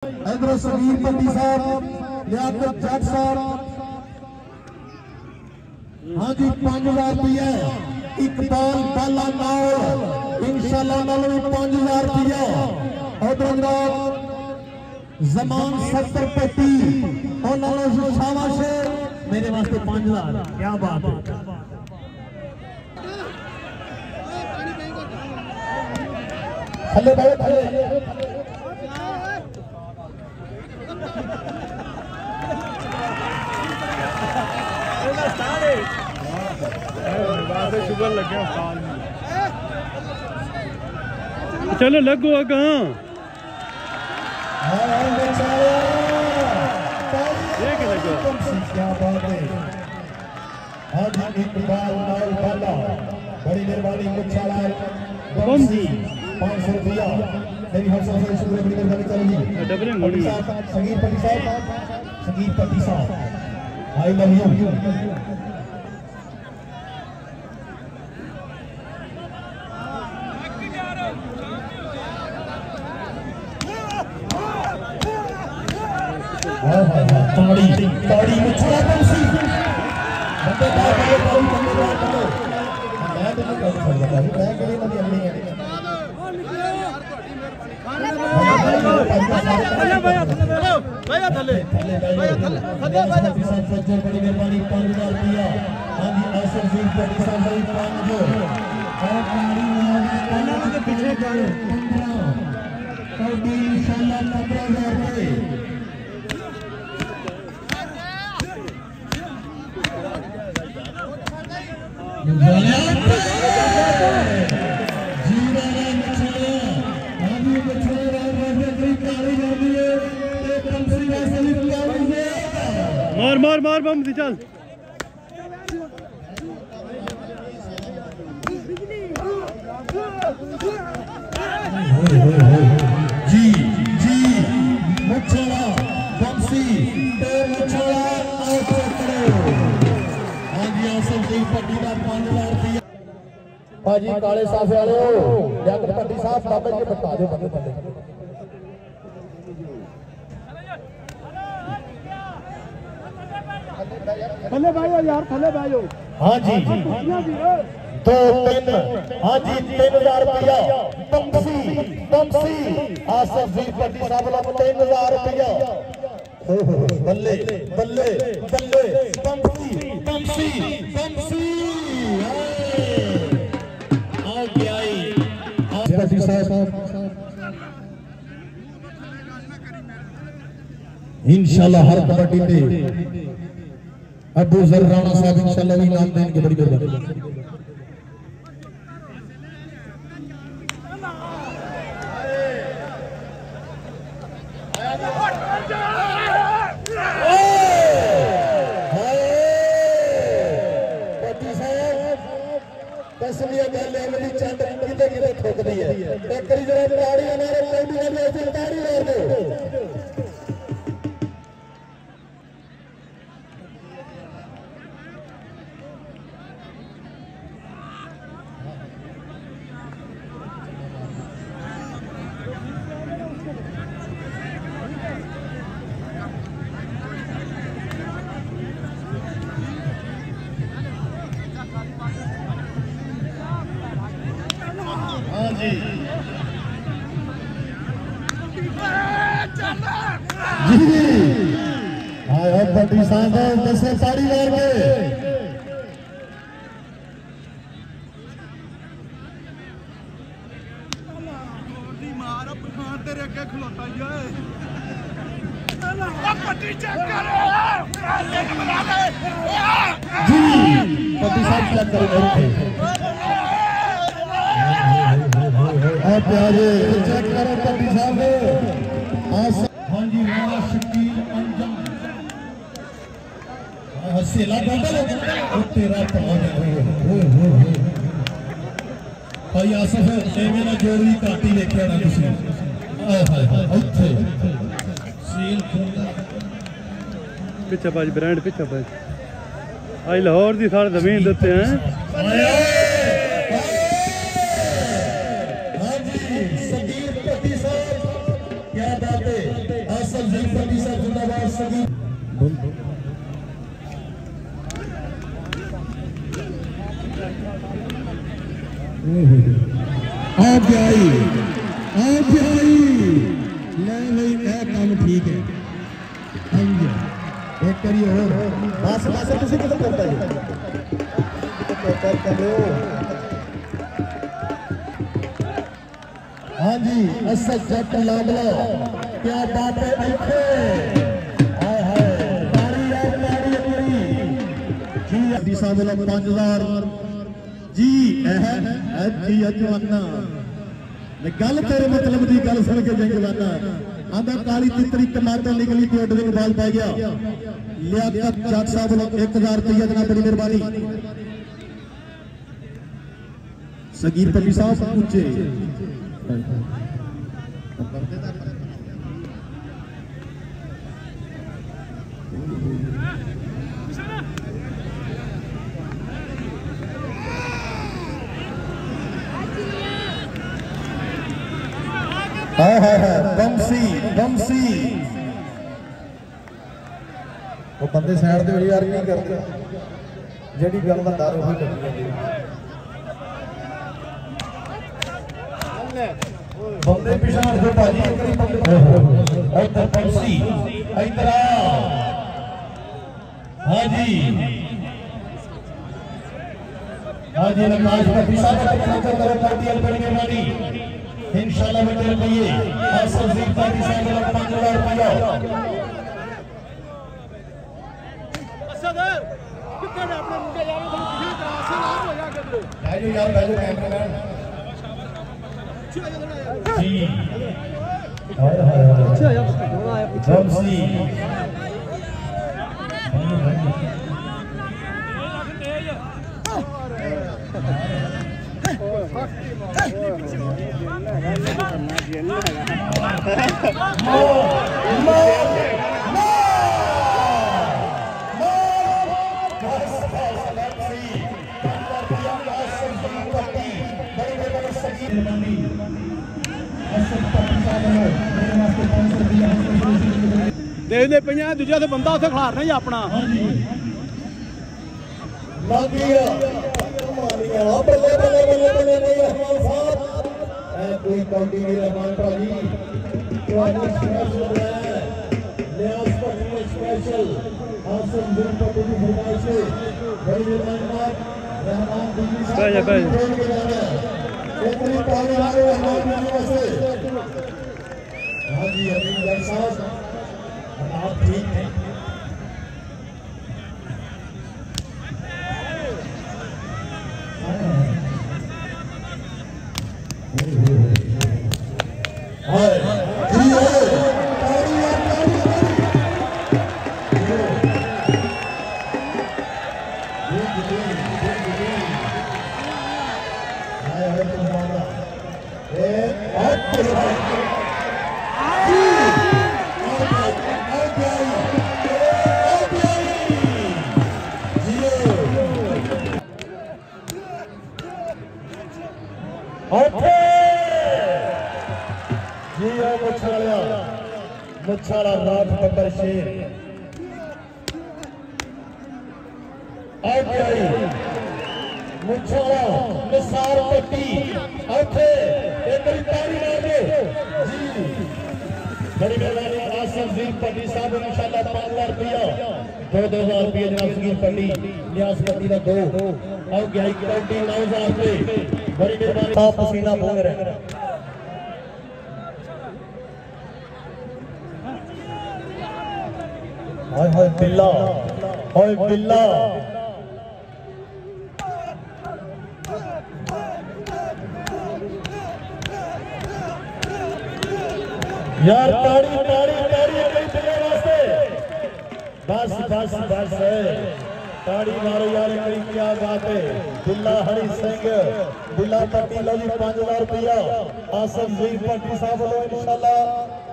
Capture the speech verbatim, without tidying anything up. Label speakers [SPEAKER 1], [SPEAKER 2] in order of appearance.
[SPEAKER 1] इधर समीर पट्टी साहब, लियाकत जट साहब। हाँ जी पांच हजार रुपया इकबाल बाला नाल इंशाल्लाह नाल भी पांच हजार रुपया। उधर जनाब जमान सत्तर पट्टी उन्होंने शाबाश मेरे वास्ते पांच हजार। क्या बात है। थले भाई थले
[SPEAKER 2] शुगर लगे चलो लगो कहाँ
[SPEAKER 1] क्या बात है। आज इकबाल नाल बाला बड़ी मेहरबानी मुच्छालाल बमसी पाँच सौ रुपया मेरी हौसला से शुरू बड़ी मेहरबानी करेगी। संगीत पट्टी साहब संगीत पट्टी साहब आई लव यू। ताड़ी ताड़ी मुच्छाला बमसी बंदे बाहर आए ताड़ी बंदे बाहर चलो मैं तो नहीं कर सकता भाई मैं के लिए नहीं अन्नी है। भैया भैया भैया थले भैया थले थले भैया सज्जन बड़ी मेहरबानी पाँच हजार रुपया। हां जी असर जी पट्टी साहब भाई पाँच और गाड़ी में के पीछे जाओ पंद्रह कौड़ी इंशाल्लाह पंद्रह हजार रुपए।
[SPEAKER 2] मार मार मार बम सी चल
[SPEAKER 1] जी जी मुच्छाला बमसी ते मुच्छाला आउट करो। हां जी आसम जी पट्टी दा पाँच हजार रुपया भाजी काले साफे वाले लियाकत पट्टी साहब बाबा जी बता दो बंदे बंदे
[SPEAKER 2] थले भाई यार थले भाई।
[SPEAKER 1] हाँ जी दो तीन हाँ जी तीन हजार रुपया बमसी बमसी आसफ जी पट्टी साहब लोग तीन हजार रुपया। बल्ले बल्ले बल्ले बमसी बमसी बमसी आगे आई पट्टी साहब इंशाल्लाह हर कबड्डी पे अबू जर राणा साहब इंशाल्लाह भी नाम देंगे। बड़ी मेहरबानी कसलिया गल है मेरी चंद किते किते ठोकदी है एक करी जरा ताड़ी हमारे लौंडी वाले ऐसे ताड़ी मार दो। जी आया पट्टी साहब दसे ताड़ी मार के
[SPEAKER 2] तेरे अगे खलोता
[SPEAKER 1] पट्टी चेक करो जी पट्टी साहब चेक करो प्यारे चेक करो पट्टी साहब। हाँ जी वाला शकील अंजम हसेला बंदल तेरा पान भाई आसफ एवें ना जोर भी घट ही देखिया ना तुसीं उत्थे सील
[SPEAKER 2] पिछा भाज ब्रांड पिछा भाज आज लाहौर की सारे जमीन देते हैं।
[SPEAKER 1] आ गई आ गई ले भाई ए काम ठीक है एक करिए और बस बस तुसी किधर करता है कर कर लो हाँ जी असद जट लाडला क्या बात है ऐसे हाय हाय तारी यार तारी पूरी जी दिशा वाला पांच हजार जी है जी अजवाना मैं गल तेरे मतलब दी गल सुन के जंगलाना आंदा काली तितरी टमाटर निकली ते उड़ के बाल पै गया लियाकत जट साहब लोग एक हजार रुपया देना बड़ी मेहरबानी सगीर पट्टी साहब पूछे हाय हाय हाय बमसी बमसी वो बंदे साइड दे यार की करदे जेडी गल दा डर होई करदी बंदे पिछाड़ दो भाजी इधर बमसी इधर हां जी हां जी नमाज का पिछा करो पार्टी बड़ी मेहरबानी इंशाल्लाह बेटे रुपये असर जीत पार्टी साहब लोग पांच हजार रुपया असद कितने ने अपने मुंडे यार थोड़ी पिछली तरह से लाभ हो जा के भाई यार भाई कैमरामैन जी हाय हाय अच्छा यार थोड़ा आया पीछे बमसी
[SPEAKER 2] देखते पे दूजा तो बंदा उसे खिलारना ही अपना
[SPEAKER 1] कोई काउंटी नहीं रहमान भाजी स्पेशल आसम दिन पर पूरी फरमाइश है बड़ी मेहरबानी रहमान दिल्ली से इतनी पानी आ रहे रहमान दिल्ली से हां जी अमीन भाई साहब आप ठीक हैं मुछाला रात बब्बर शेर मुछाला निसार पट्टी उठे एक तारी मारे जी बड़ी मेहरबानी आसम जीत पट्टी साहब इंशाल्लाह पांच हजार रुपया दो दो हजार रुपये जनाब सगीर पट्टी न्यास पट्टी का दो और गया काउंटी नौ हजार रुपये बड़ी मेहरबानी साहब पसीना भोग रहे हाय हाय बिल्ला हाय बिल्ला यार ताड़ी ताड़ी ताड़ी अगली बिल्ले वास्ते बस बस बस ताड़ी मारो यार अगली क्या बात है बिल्ला हरी सिंह बिल्ला पट्टी लो जी पांच हजार रुपया आसम जीत पट्टी साहब लो इंशाल्लाह